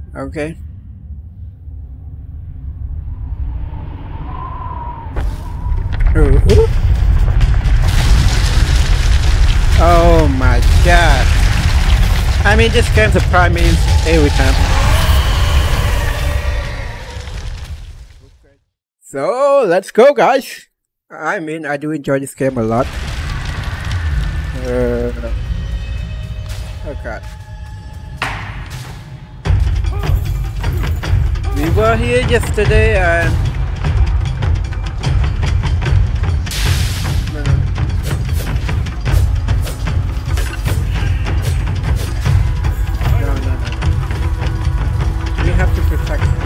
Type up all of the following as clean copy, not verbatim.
Okay. Ooh. Oh my god. I mean, this game surprised me every time. So, let's go, guys. I mean, I do enjoy this game a lot. Oh god. We were here yesterday and... No. We have to protect him.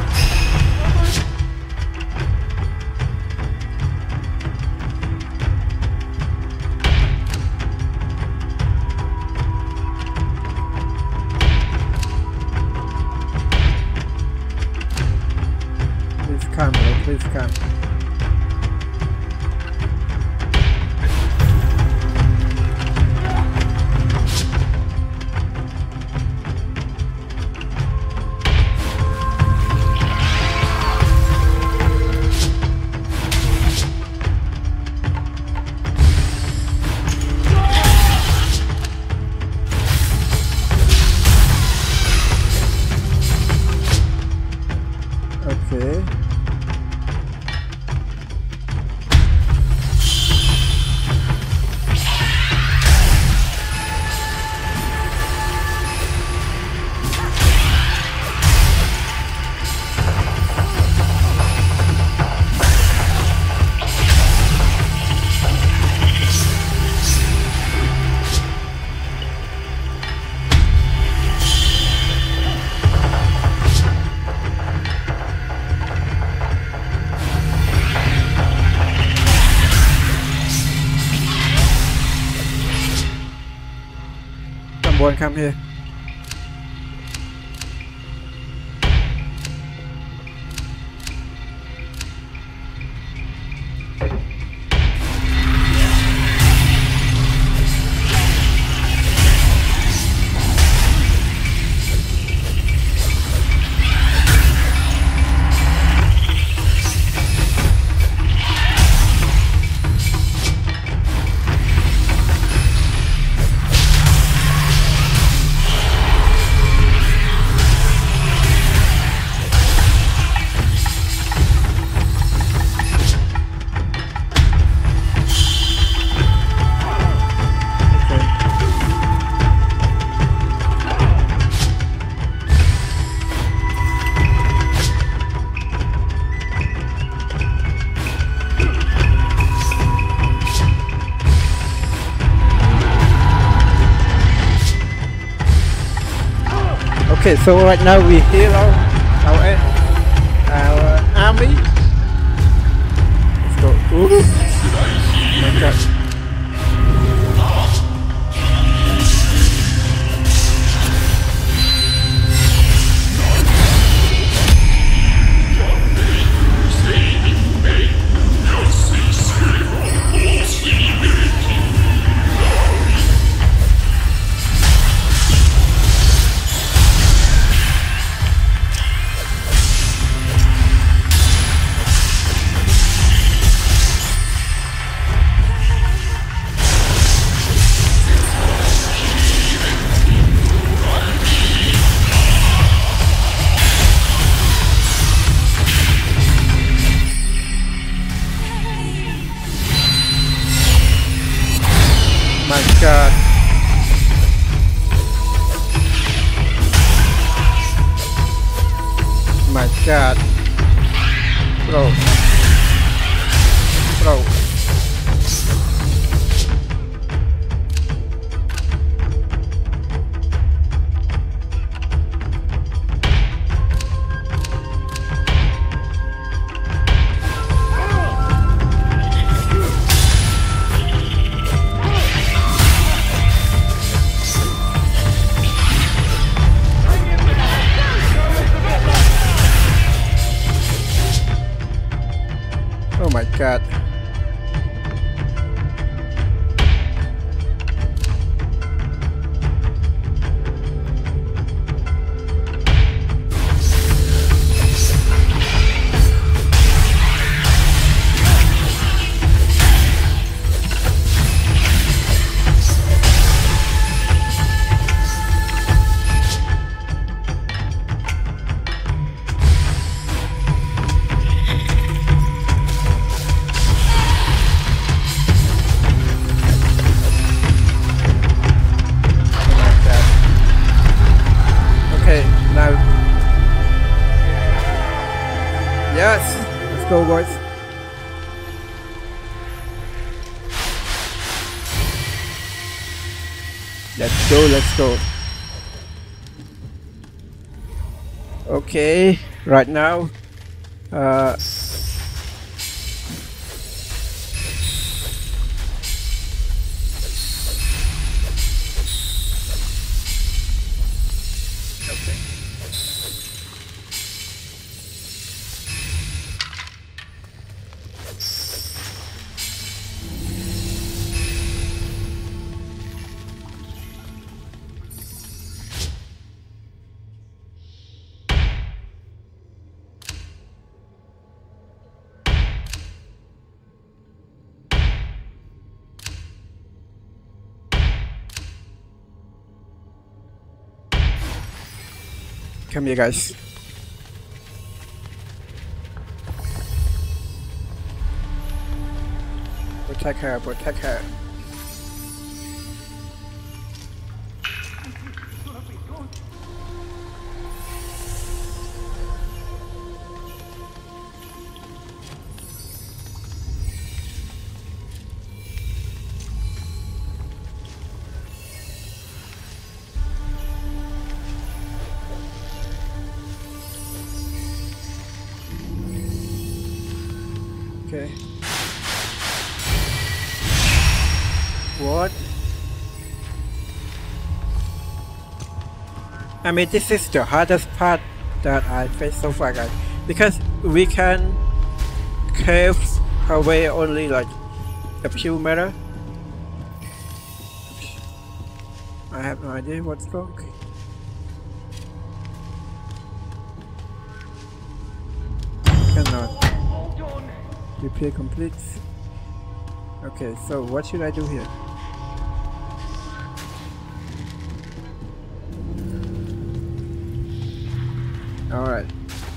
Please come. Okay. Someone come here. Okay, so right now we heal our army. Let's go. Ooh. Oh my god. My god. My god. Bro. Oh my god. go, boys. Let's go, let's go. Okay, right now, come here, guys. Protect her, protect her. Okay. What? I mean, this is the hardest part that I faced so far, guys, because we can cave away only like a few meters. I have no idea what's wrong. Cannot. Repair complete. Okay, so what should I do here? Alright.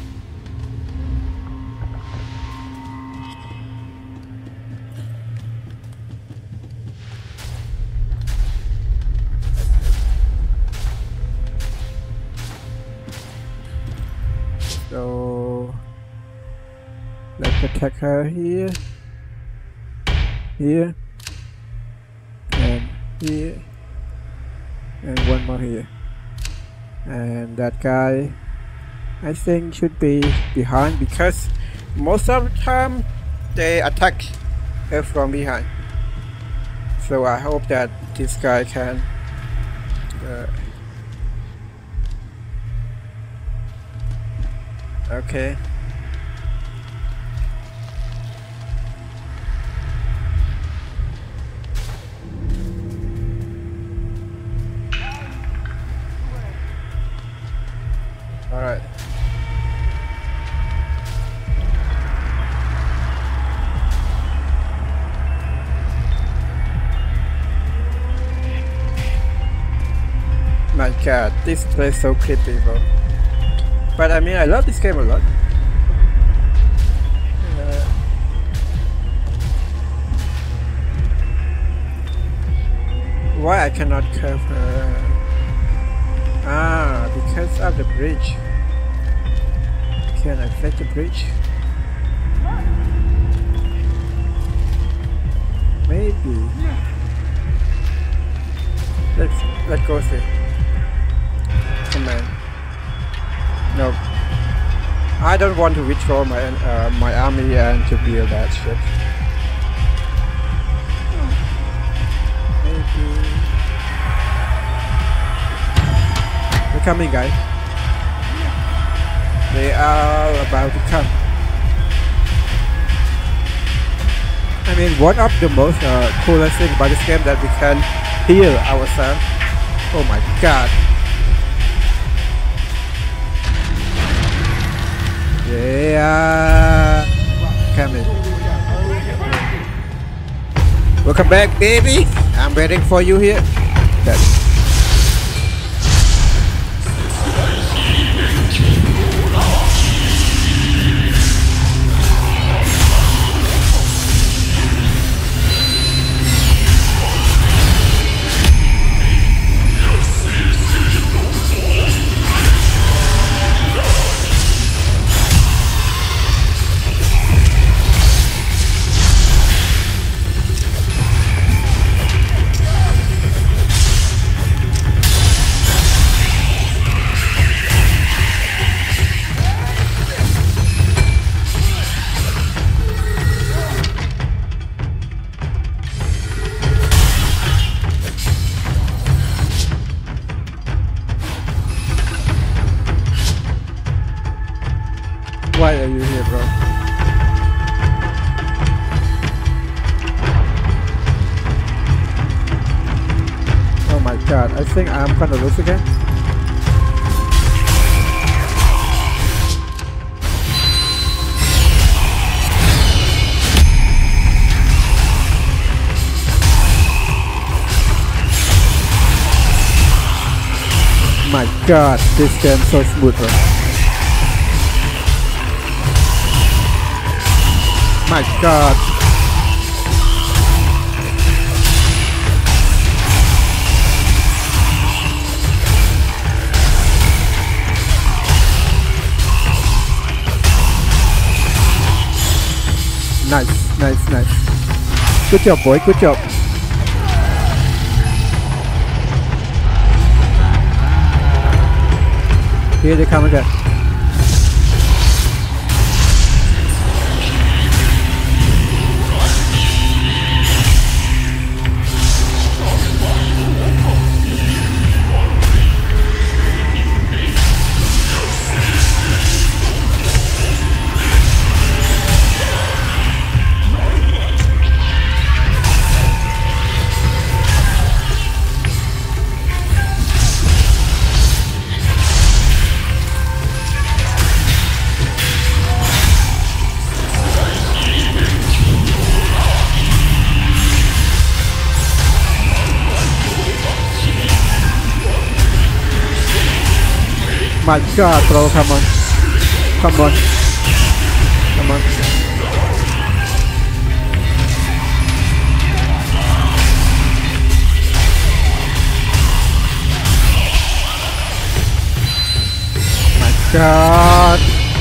So let's protect her here, here, and here, and one more here. And that guy, I think, should be behind, because most of the time they attack from behind. So I hope that this guy can okay. Alright. My god, this place is so creepy, bro. But I mean, I love this game a lot. Why I cannot curve her? Ah, because of the bridge. Can I affect the bridge? Maybe. Let's go see. Command. No. I don't want to withdraw my army and to build that shit. Maybe. They're coming, guys. They are about to come. I mean, one of the most coolest things about this game that we can heal ourselves. Oh my god. Yeah. Coming. Welcome back, baby. I'm waiting for you here. That's Why are you here, bro? Oh my god, I think I'm gonna lose again. My god, this game so smooth, bro. My god. Nice, nice, nice. Good job, boy, good job. Here they come again. My god, bro, come on. Come on. Come on. My god.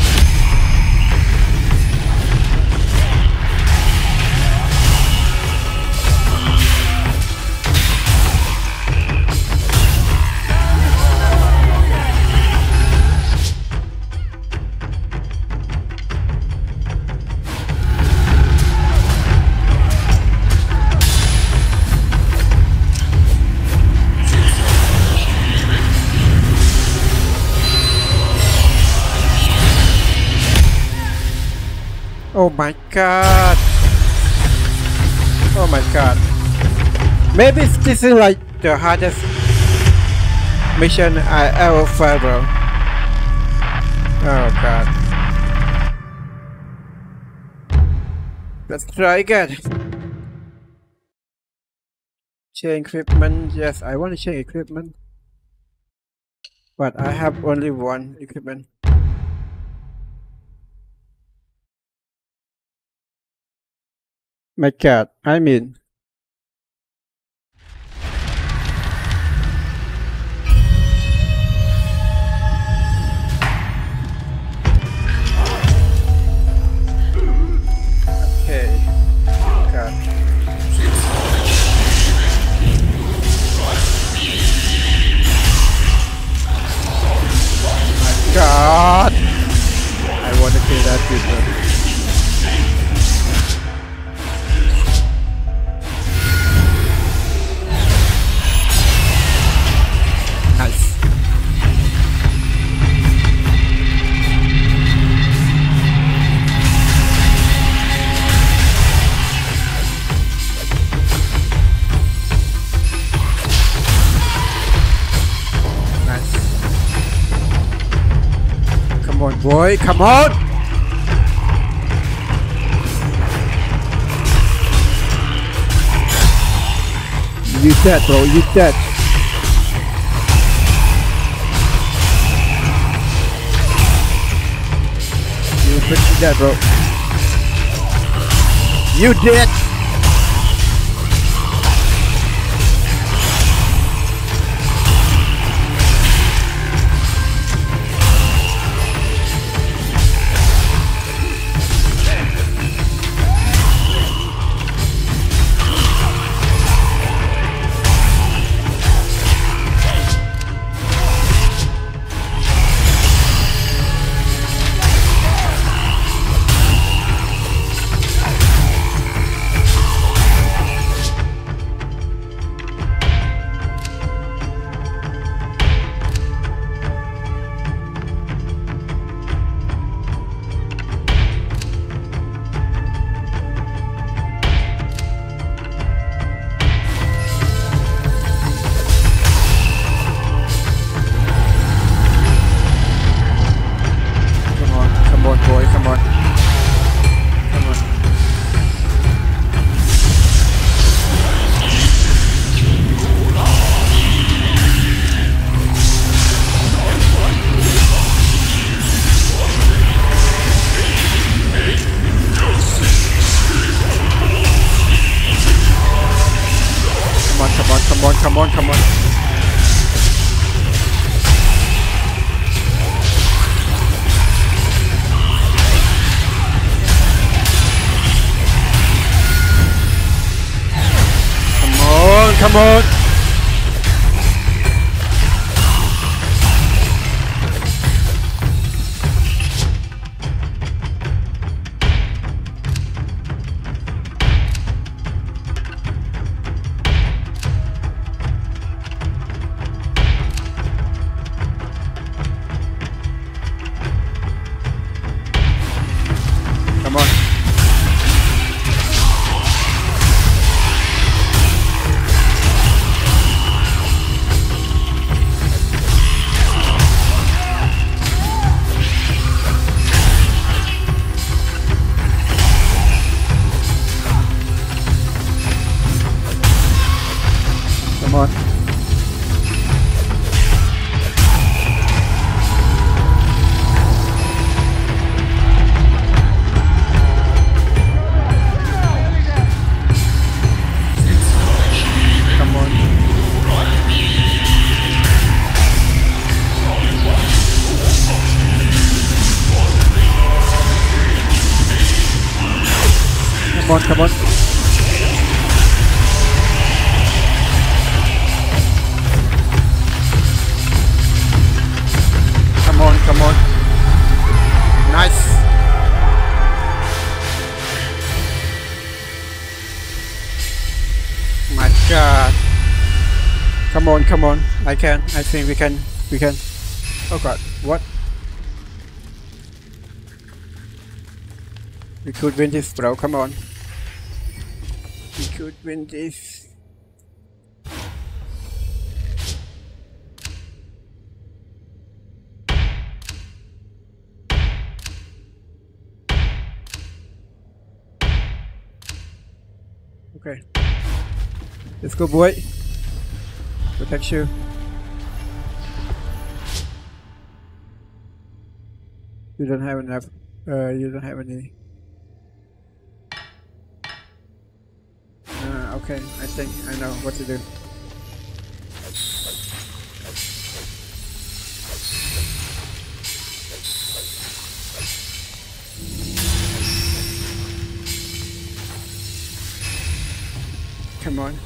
Oh my god. Oh my god. Maybe this is like the hardest mission I ever failed, bro. Oh god. Let's try again. Change equipment. Yes, I want to change equipment. But I have only one equipment. My god, I mean. Okay. God. My god. I want to kill that dude. Come on, boy, come on! You dead, bro, you dead. You pretty dead, bro. You dead! come on. Come on! Come on. Come on. Come on. Come on, come on. Come on, come on. Nice. My God. Come on, come on. I think we can. Oh God, what? We could win this, bro. Come on. We could win this. Okay. Let's go, boy. Protect you. You don't have enough. You don't have any. Okay, I think I know what to do. Come on.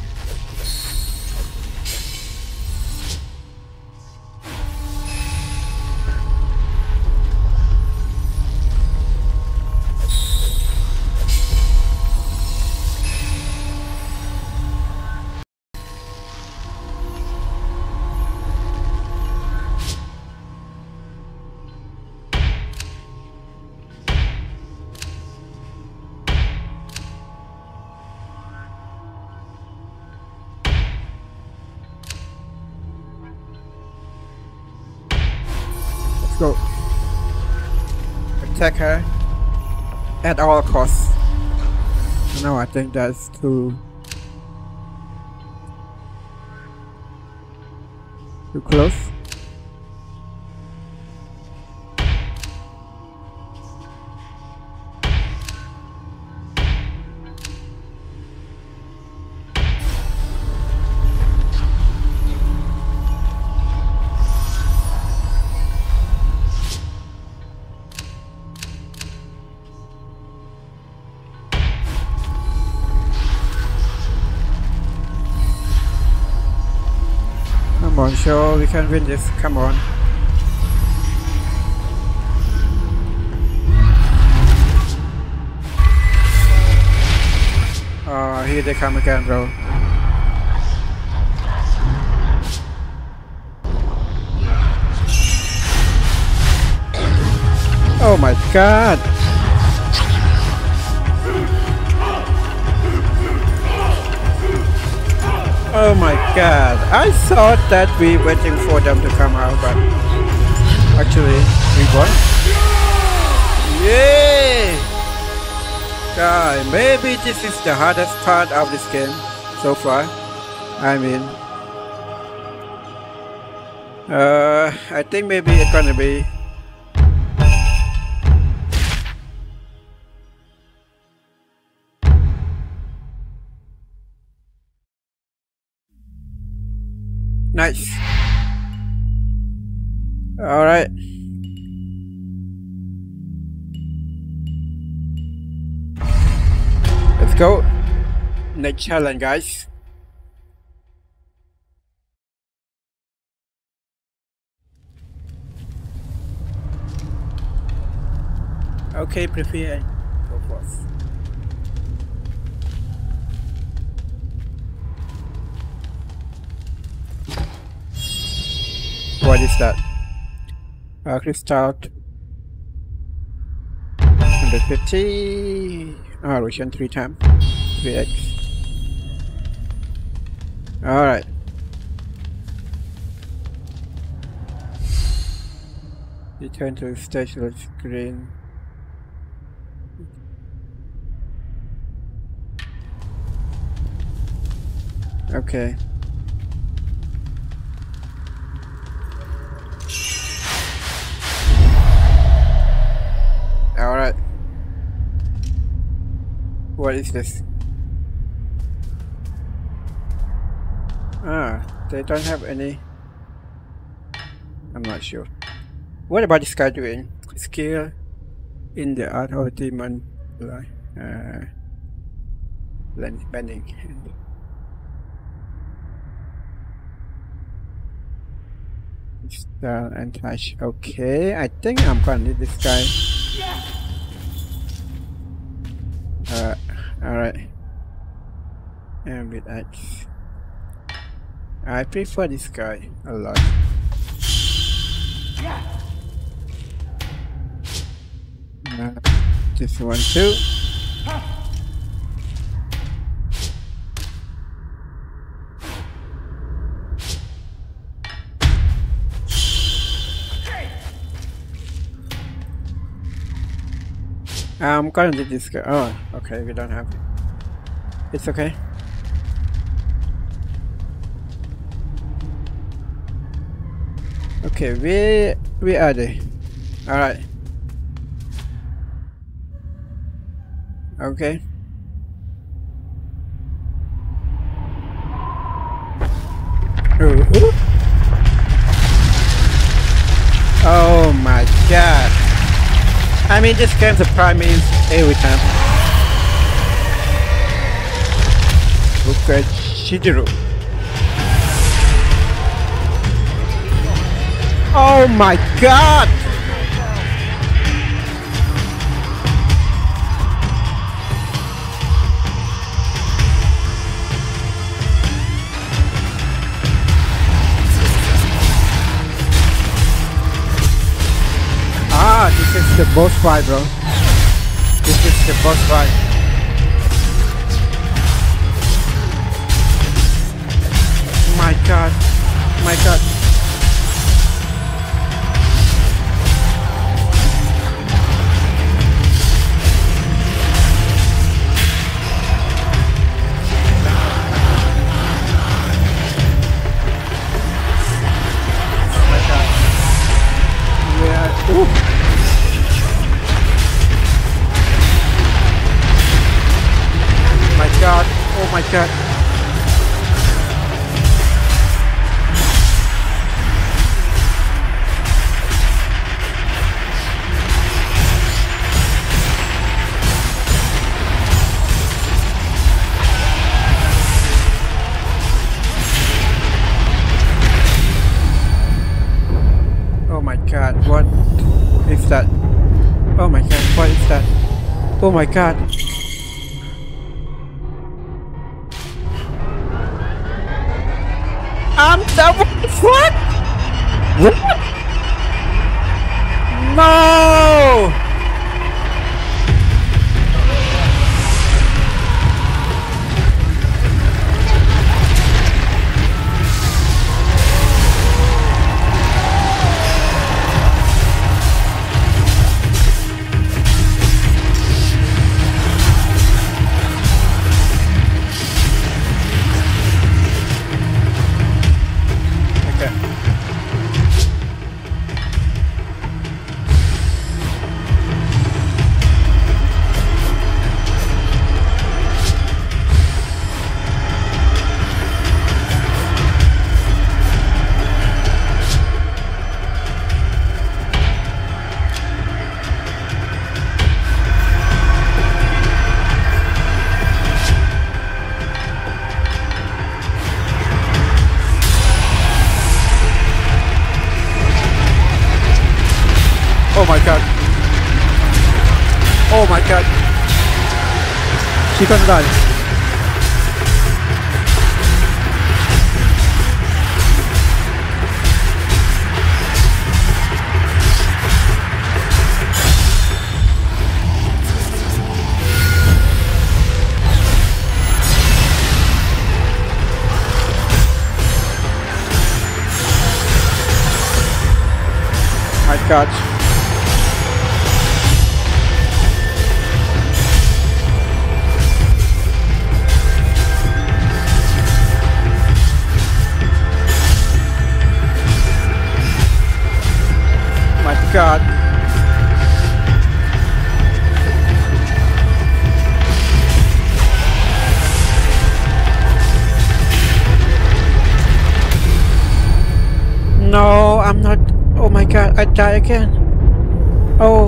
Go. Attack her at all costs. No, I think that's too close. Come on, sure, we can win this. Come on. Oh, here they come again, bro. Oh my God. Oh my God, I thought that we were waiting for them to come out, but actually we won. Yay! God, maybe this is the hardest part of this game so far. I mean, I think maybe it's gonna be Nice. Alright. Let's go. Next challenge, guys. Okay, prepare. Go forth. What is that? Crystal 150. Return 3 times. 3x. Alright. Return to stage screen. Okay. Alright. What is this? They don't have any. I'm not sure. What about this guy doing? Skill in the art of demon bending. Style and touch. Okay, I think I'm gonna need this guy. Alright. And with X. I prefer this guy a lot. This one too. I'm gonna do this guy. Oh, okay, we don't have it. It's okay. Okay, where are they? Alright. Okay. Oh my god. I mean, this game surprised me every time. Look at Shijiro. Oh my god! This is the boss fight, bro. This is the boss fight. My god. My god. My god. Yeah. Ooh. God, oh my god. Oh my god, what is that? Oh my god, what is that? Oh my god. I'm double. What? What? No! Oh my god. Oh my god. She's gonna die. My god. My god. No, I'm not. Oh my god, I die again. Oh.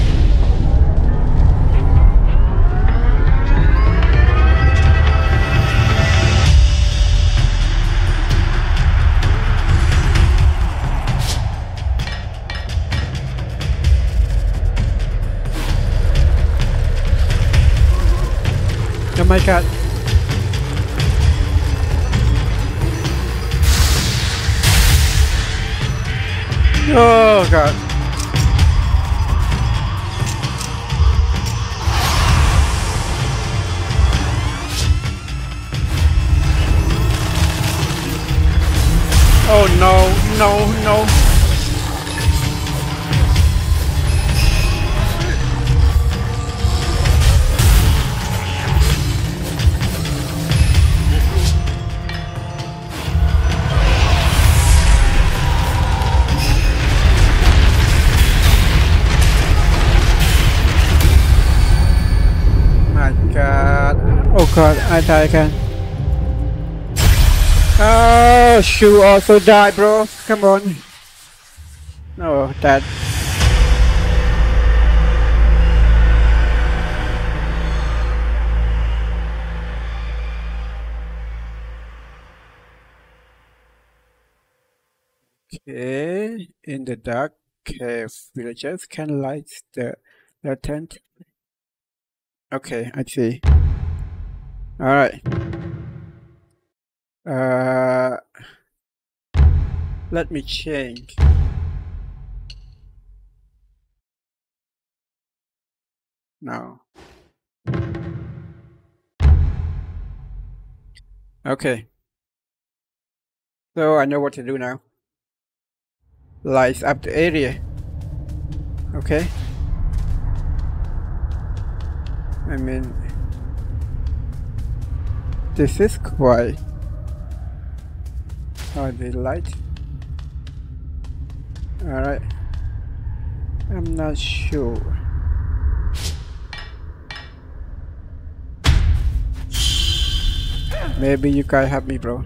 Oh my god. Oh god. Oh no, no, no. Oh god, I die again. Oh, Shu also died, bro. Come on. Oh, that. Okay, in the dark cave, villagers can light the tent. Okay, I see. Alright. Let me change. No. Okay. So I know what to do now. Lights up the area. Okay. I mean, this is quite. Oh, the light. Alright. I'm not sure. Maybe you guys help me, bro.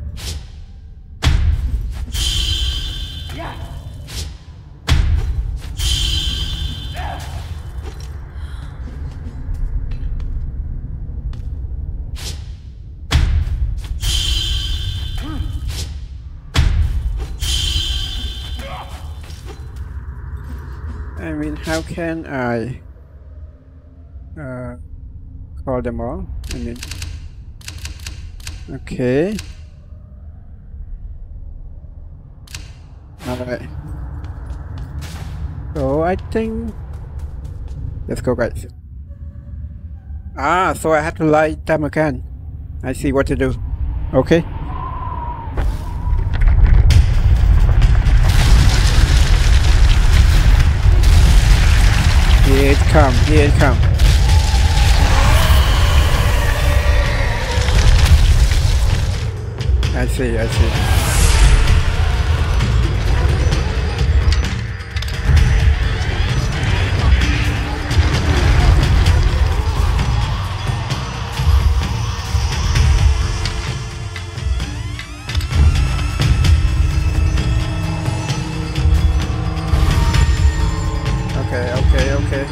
I mean, how can I call them all? I mean, okay. Alright. So I think let's go, guys. Ah, so I have to light them again. I see what to do. Okay. Here it come, here it come. I see, I see. Okay.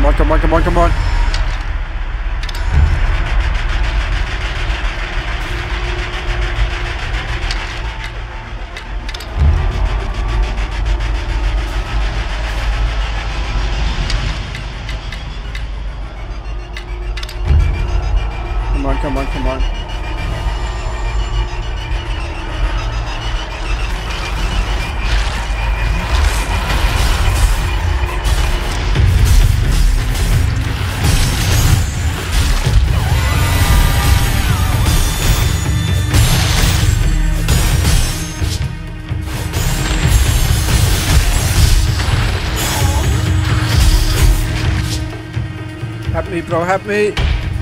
Come on, come on, come on, come on. Come on, come on, come on. Help me, bro, help me.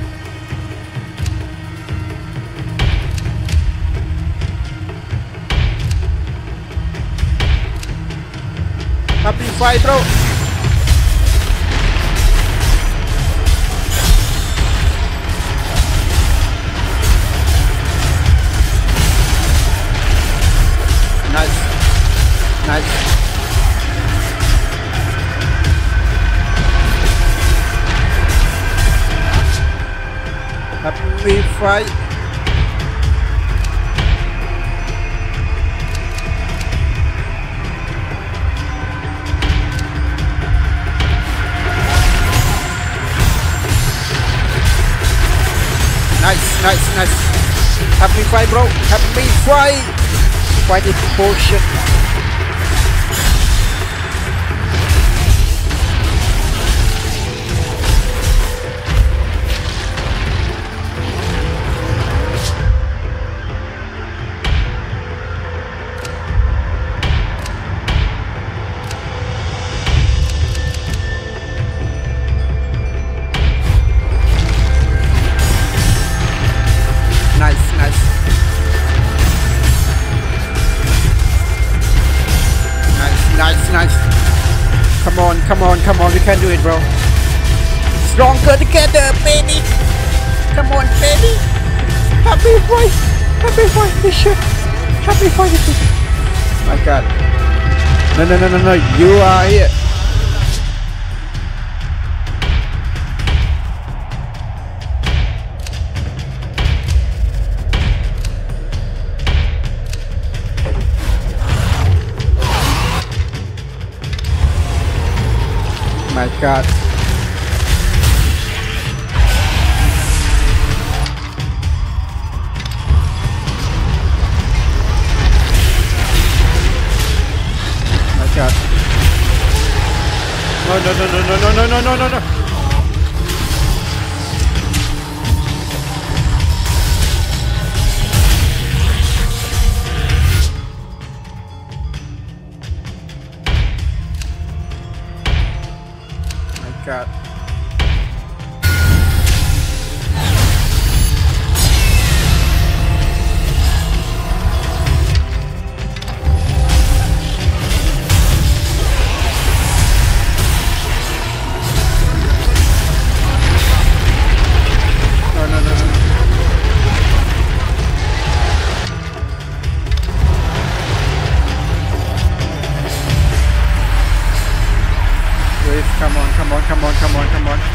Help me fight, bro. Nice. Nice. Help me fight. Nice, nice, nice. Help me fight, bro. Help me fight. Fight this bullshit. Nice, nice. Nice, nice, nice. Come on, come on, come on. We can do it, bro. Stronger together, baby. Come on, baby. Happy fight. Happy fight this shit. Happy fight this shit. My god. No, no, no, no, no. You are here. My god. My god. No, no, no, no, no, no, no, no, no, no. God. No, no, no, no. Wait, come on, come on, come on, come on, come on.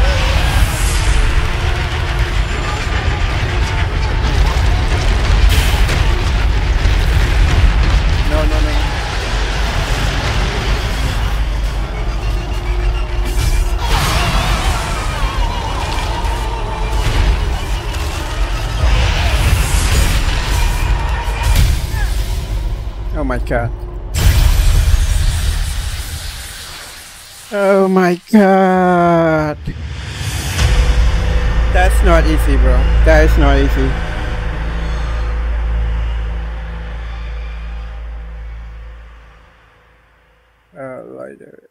No, no, no. Oh my god. Oh my god. That's not easy, bro. That is not easy. Lighter.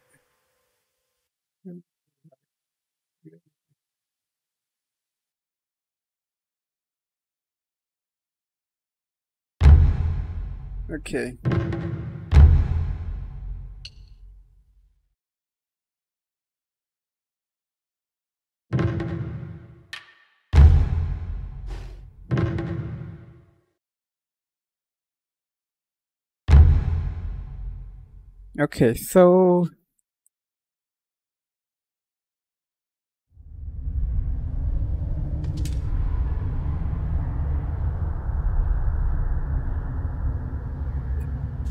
Okay. Okay, so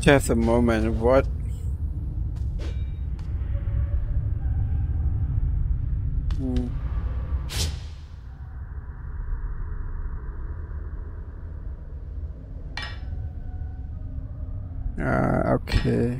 Just a moment. What? Hmm. Okay.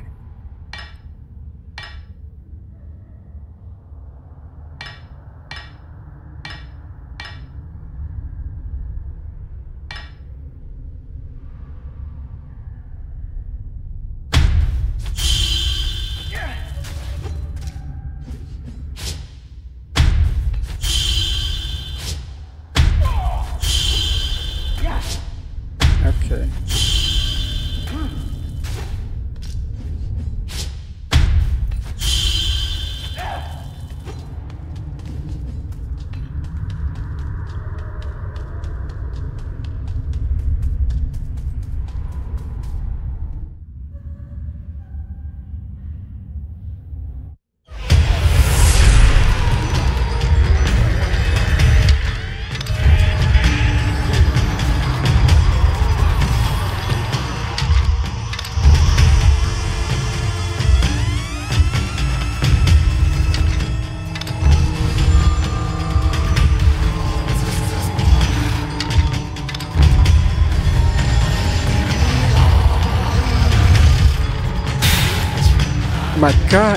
Okay. My God.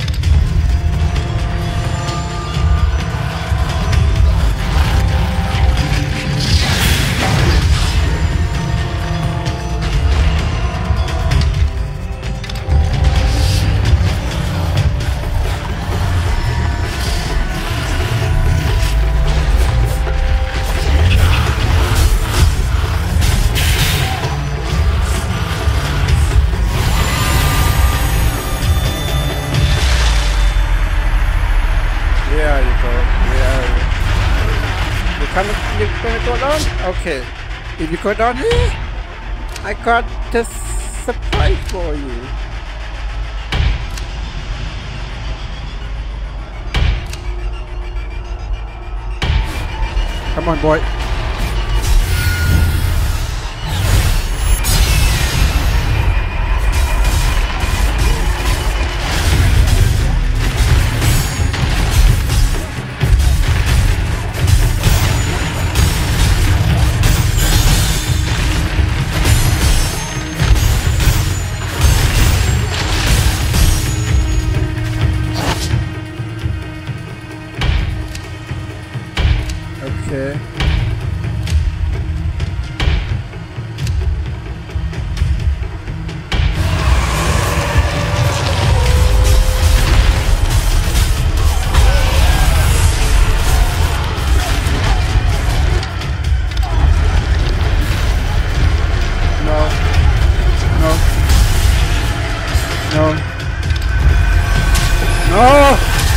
Where are you going? Where are you? You're gonna go down? Okay. If you go down here, I got the surprise for you. Come on, boy. Okay. No. No. No. No!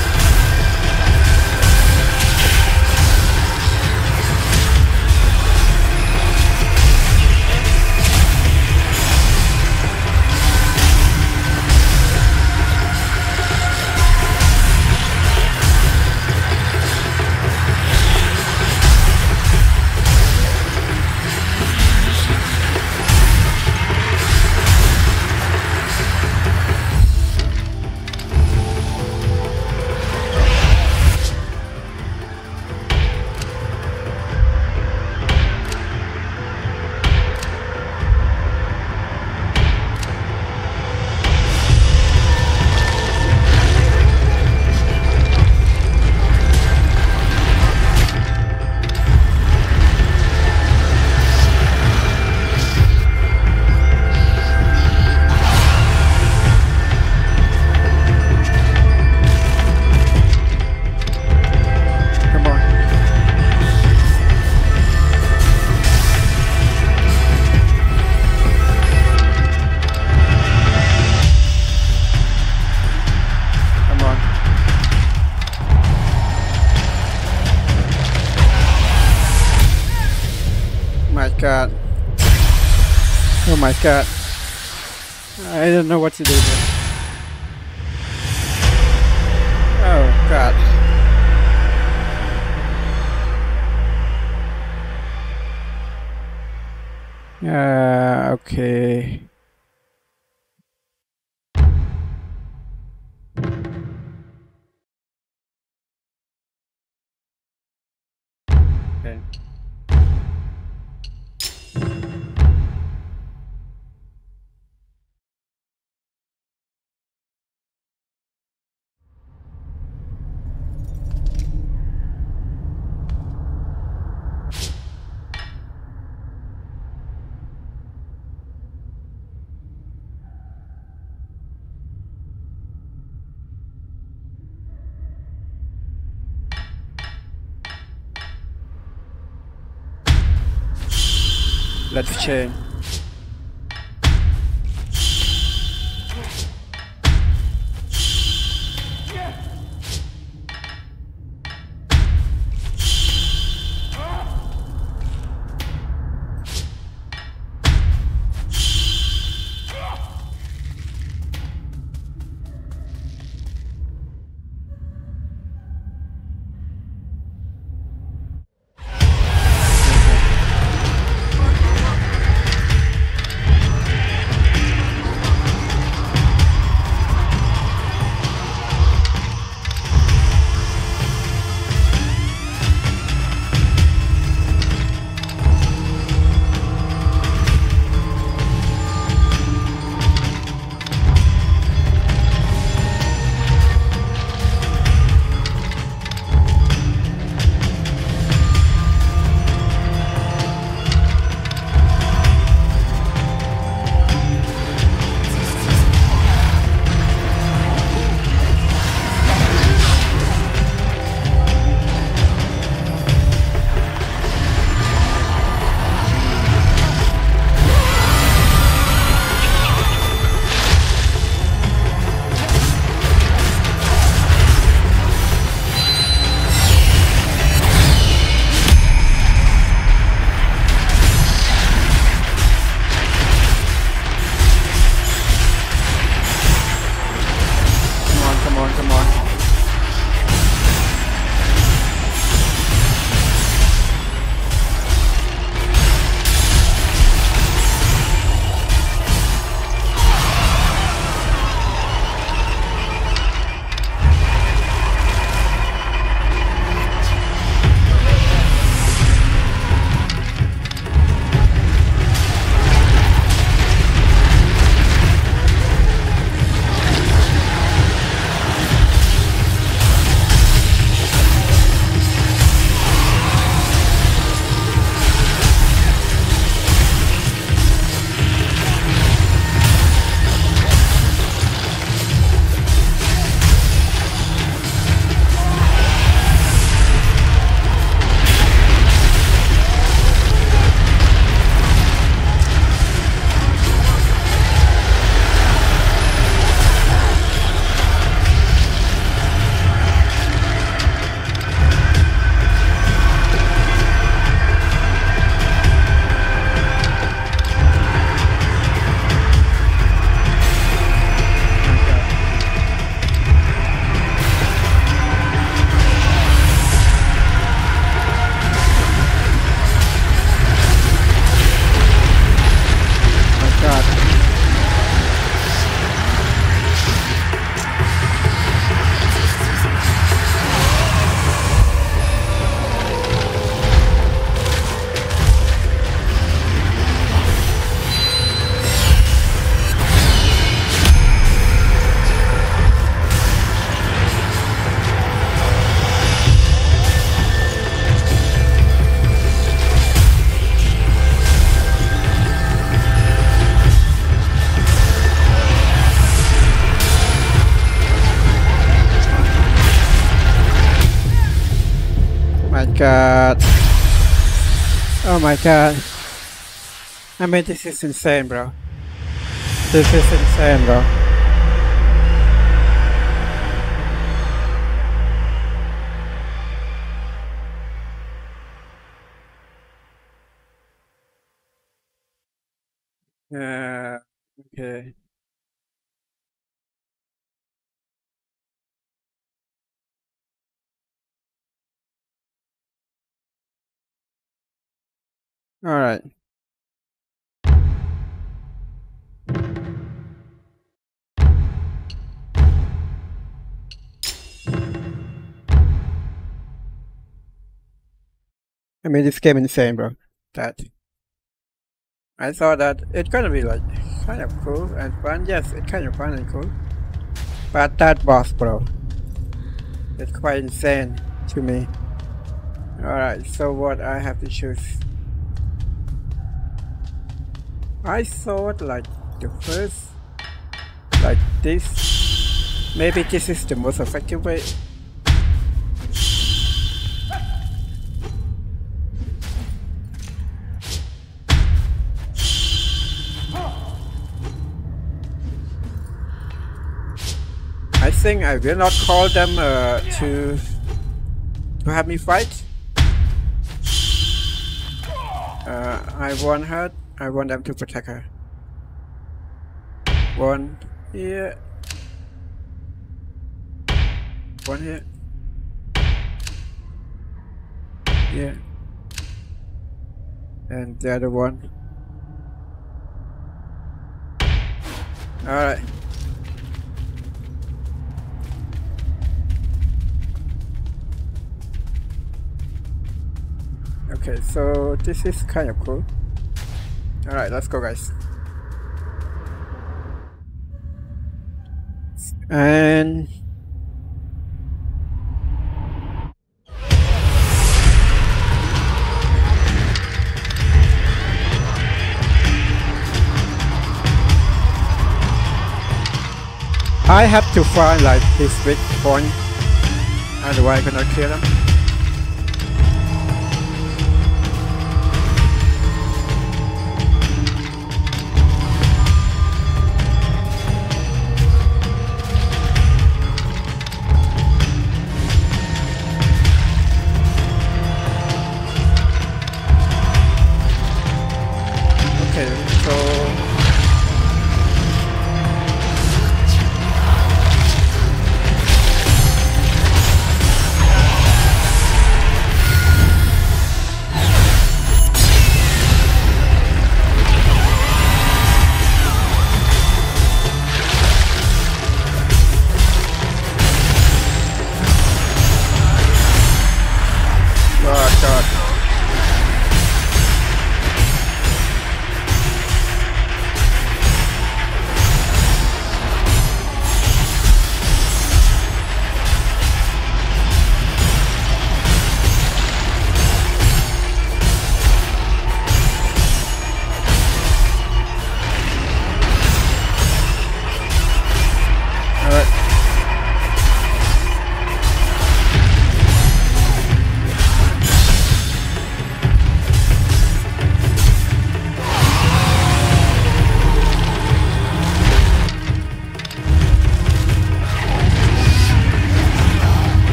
God. Oh my God. I don't know what to do here. Oh God. Okay. Let's change. Come on. God. Oh my god. I mean, this is insane, bro. This is insane, bro. Okay. Alright. I mean, this game insane, bro. That I thought that it's gonna be like kind of cool and fun. Yes, it's kind of fun and cool. But that boss, bro, it's quite insane to me. Alright, so what I have to choose? I thought like the first, like this. Maybe this is the most effective way. think I will not call them to have me fight. I want her. I want them to protect her. One here. One here. Yeah. And the other one. Alright. Okay, so this is kind of cool. Alright, let's go, guys. And I have to find like this weak point, otherwise I cannot kill them.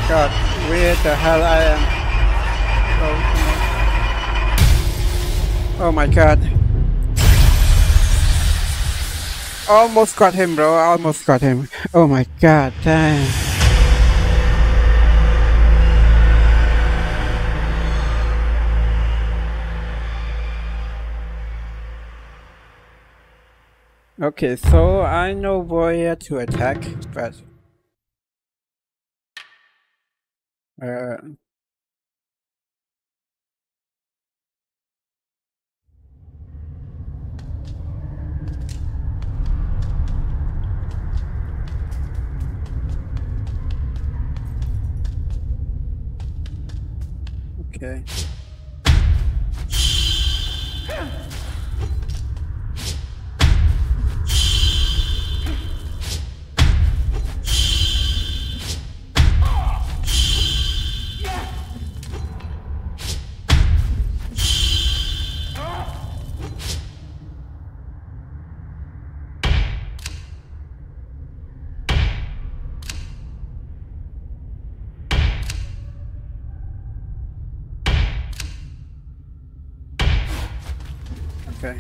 God, where the hell I am? Oh my God. Almost got him, bro. Almost got him. Oh my God, damn. Okay, so I know where to attack, but okay. Okay.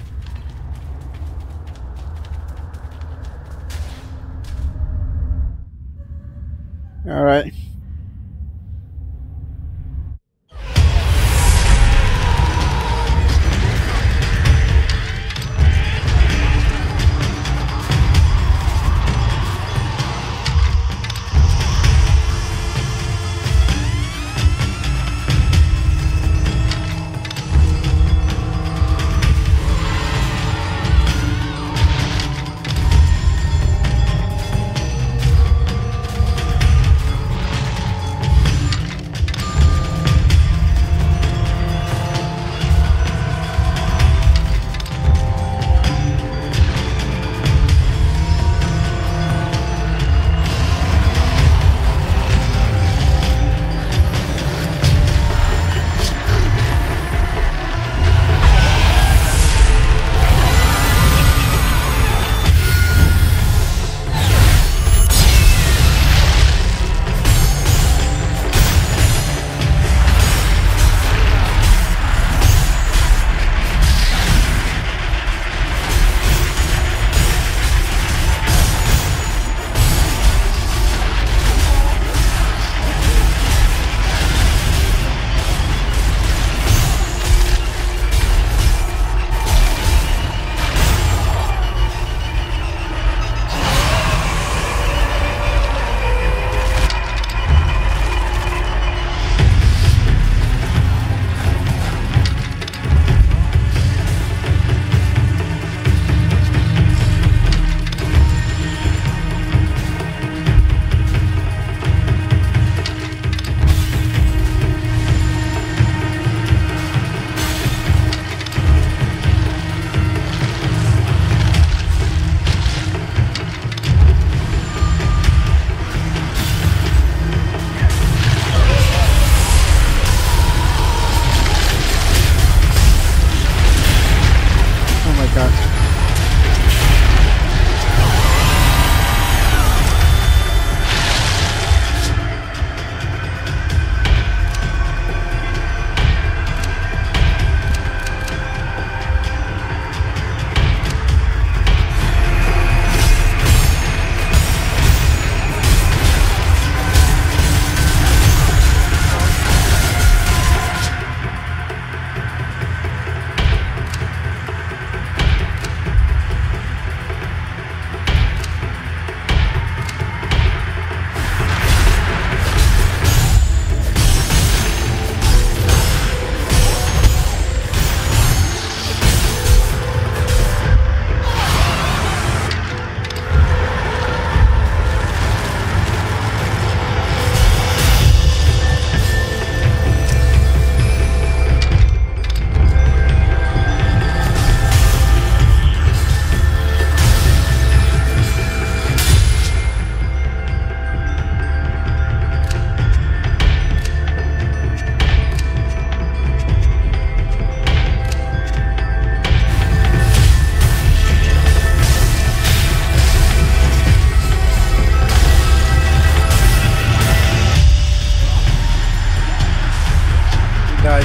All right.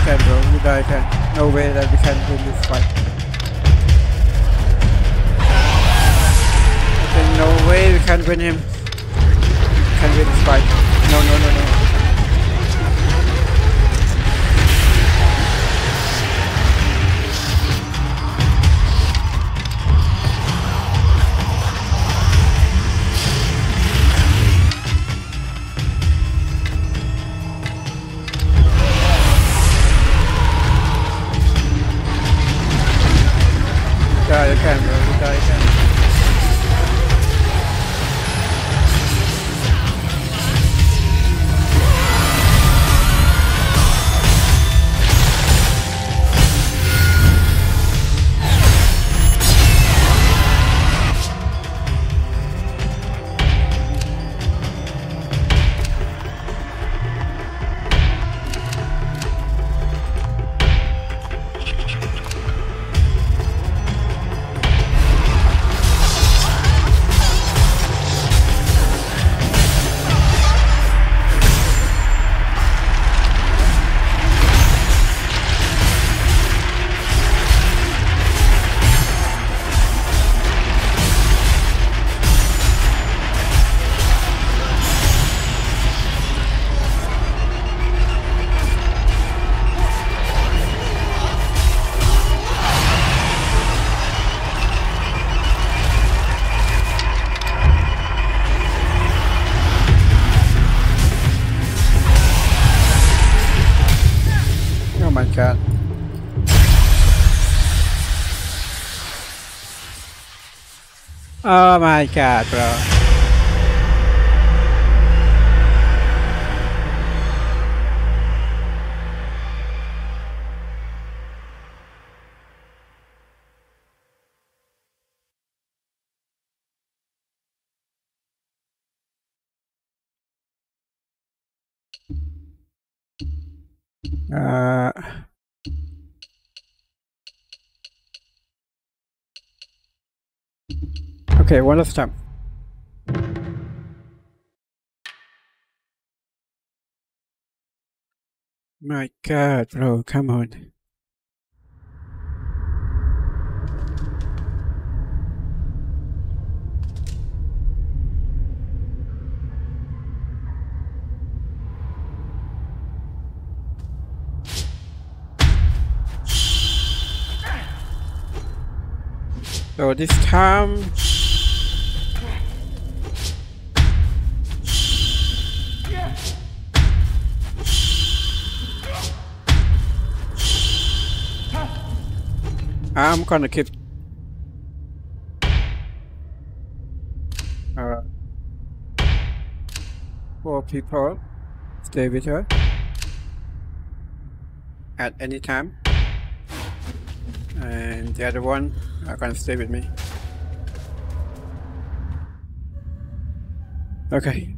can, bro. You die, can. No way that we can win this fight. There's no way we can win him. Can win this fight. No, no, no, no. Die, you can, bro. You die, you can. Oh my god. Oh my god, bro. Okay, one last time. My god, bro, come on. So this time I'm gonna keep 4 people stay with her at any time, and the other one are gonna stay with me. Okay.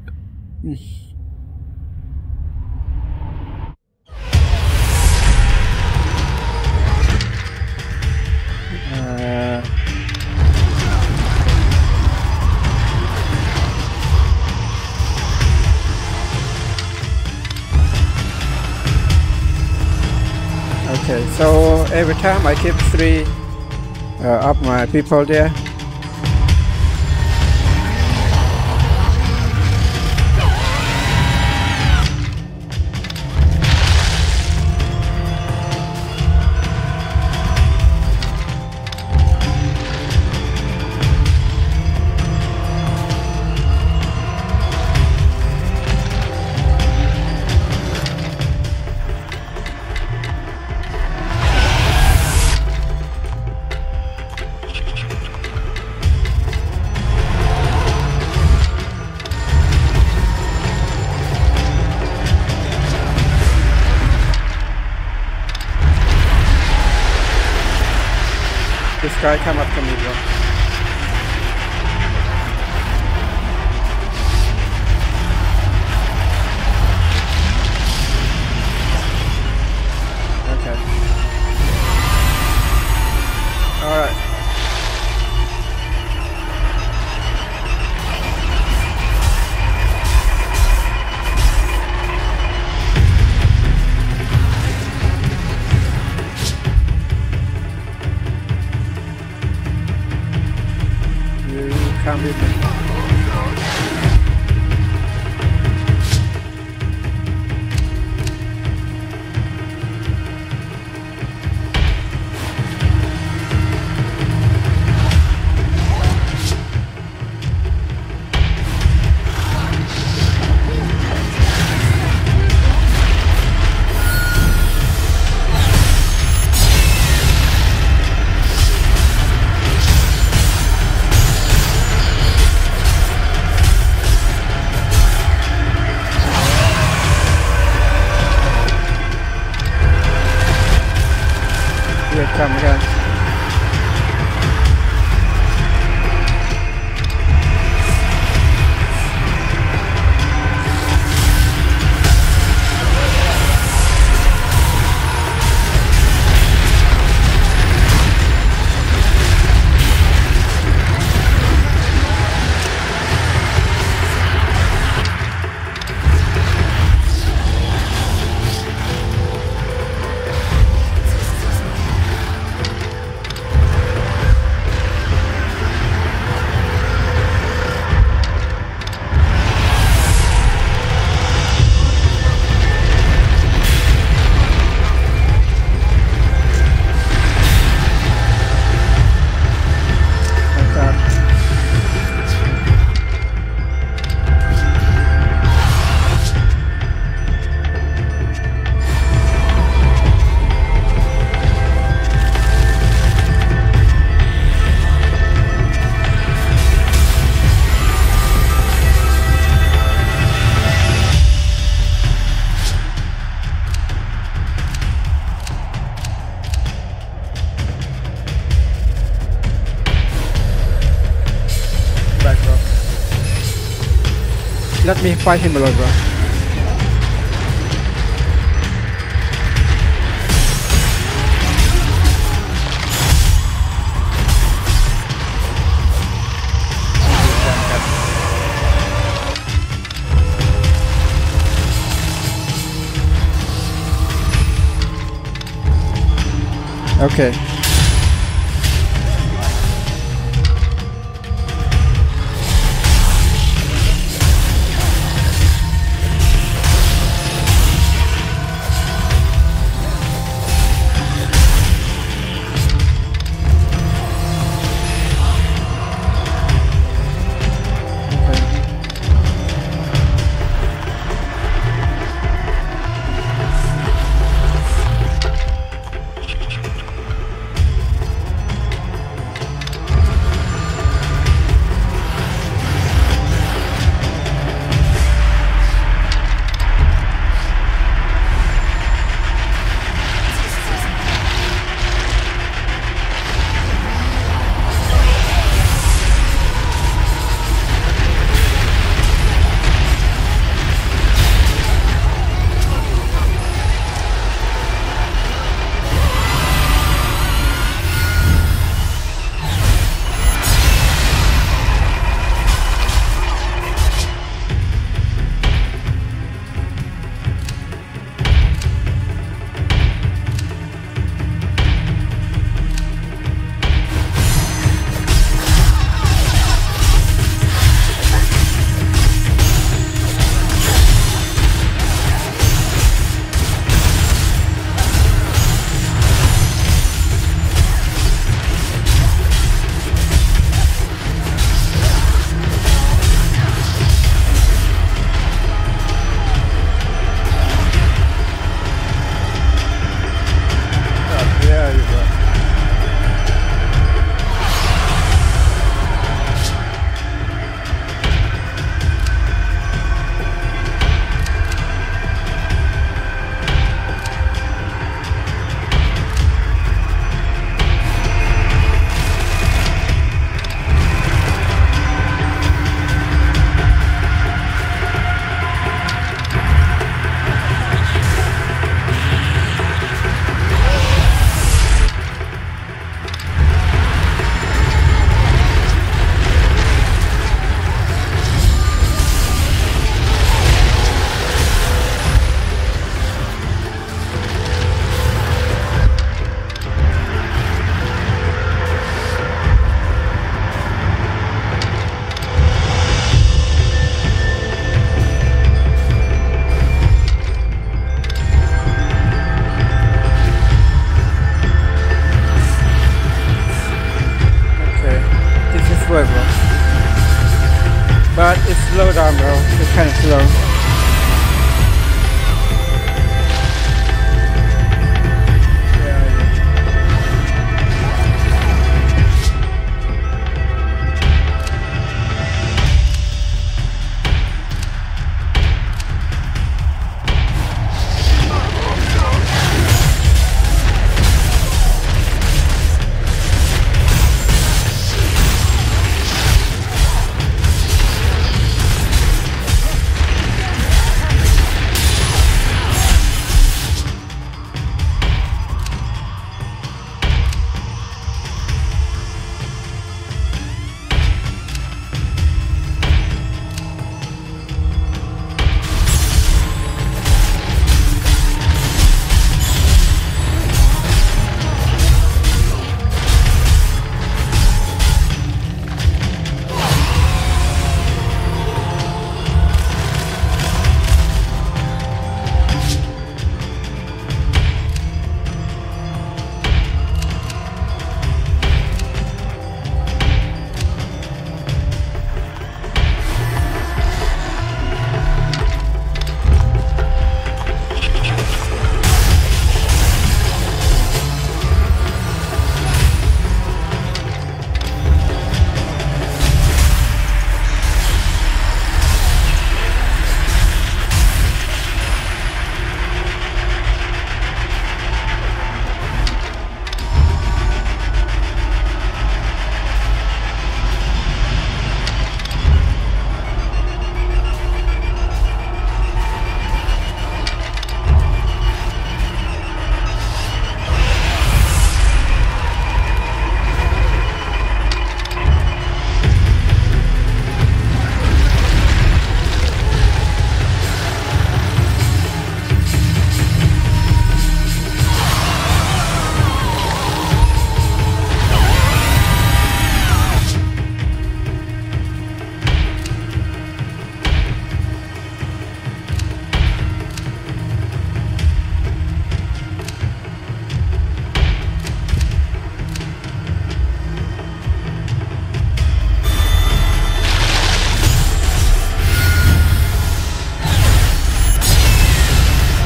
Okay, so every time I keep 3 of my people there. This guy come up to me, bro. Okay. Alright. Come again. Let me fight him alone, bro. Okay.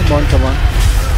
Come on, come on.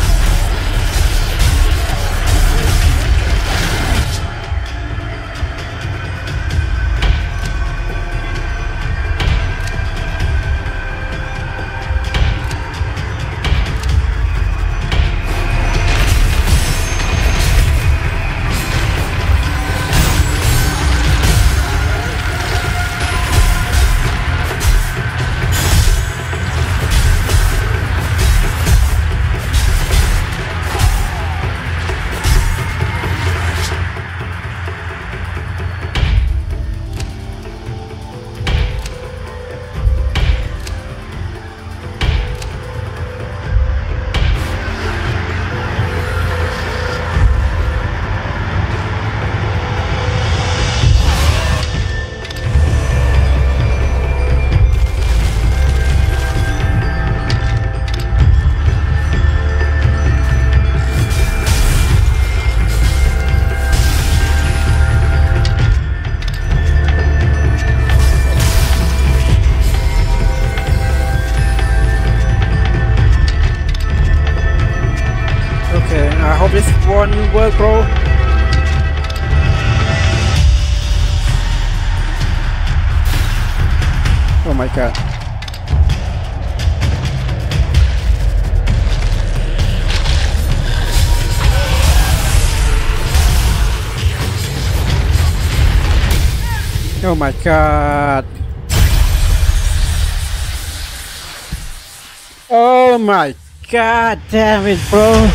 I hope this one will work, bro. Oh my god. Oh my god. Oh my god, damn it, bro.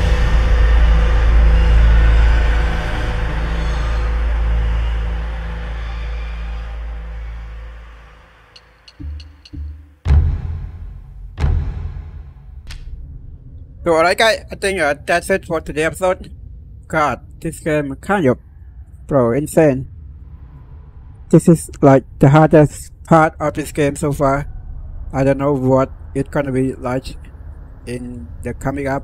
So alright guys, I think that's it for today's episode. God, this game kind of, bro, insane. This is like the hardest part of this game so far. I don't know what it's gonna be like in the coming up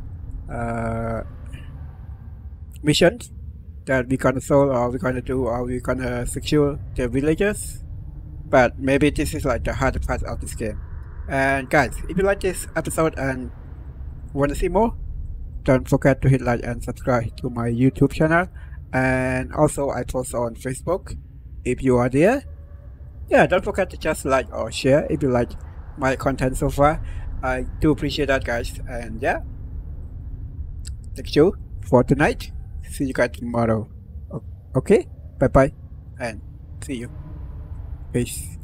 missions that we're gonna solve, or we're gonna do, or we're gonna secure the villagers. But maybe this is like the hardest part of this game. And guys, if you like this episode and want to see more, don't forget to hit like and subscribe to my YouTube channel. And also I post on Facebook if you are there. Yeah, don't forget to just like or share if you like my content so far. I do appreciate that, guys. And yeah, thank you for tonight. See you guys tomorrow. Okay, bye bye and see you. Peace.